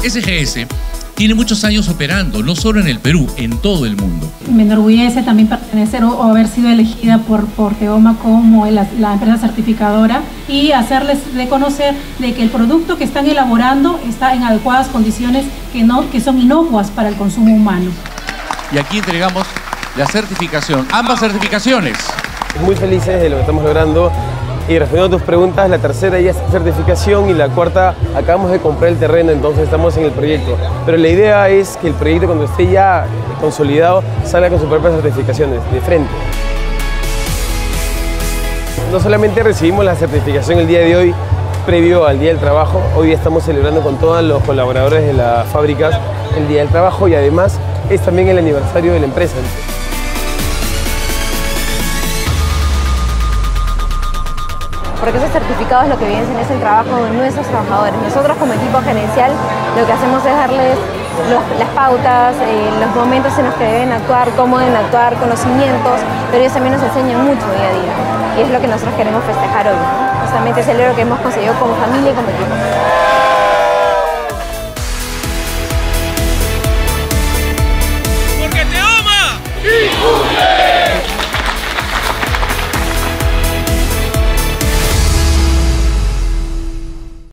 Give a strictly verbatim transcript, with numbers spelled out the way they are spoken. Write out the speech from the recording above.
S G S tiene muchos años operando, no solo en el Perú, en todo el mundo. Me enorgullece también pertenecer o, o haber sido elegida por, por Teoma como la, la empresa certificadora y hacerles reconocer de que el producto que están elaborando está en adecuadas condiciones que, no, que son inocuas para el consumo humano. Y aquí entregamos la certificación, ambas certificaciones. Muy felices de lo que estamos logrando. Y respondiendo a tus preguntas, la tercera ya es certificación y la cuarta acabamos de comprar el terreno, entonces estamos en el proyecto. Pero la idea es que el proyecto, cuando esté ya consolidado, salga con sus propias certificaciones de frente. No solamente recibimos la certificación el día de hoy, previo al Día del Trabajo, hoy estamos celebrando con todos los colaboradores de las fábricas el Día del Trabajo y además es también el aniversario de la empresa. Porque esos certificados lo que evidencian es el trabajo de nuestros trabajadores. Nosotros como equipo gerencial lo que hacemos es darles los, las pautas, eh, los momentos en los que deben actuar, cómo deben actuar, conocimientos, pero ellos también nos enseñan mucho día a día. Y es lo que nosotros queremos festejar hoy, ¿no? Justamente celebro que hemos conseguido como familia y como equipo.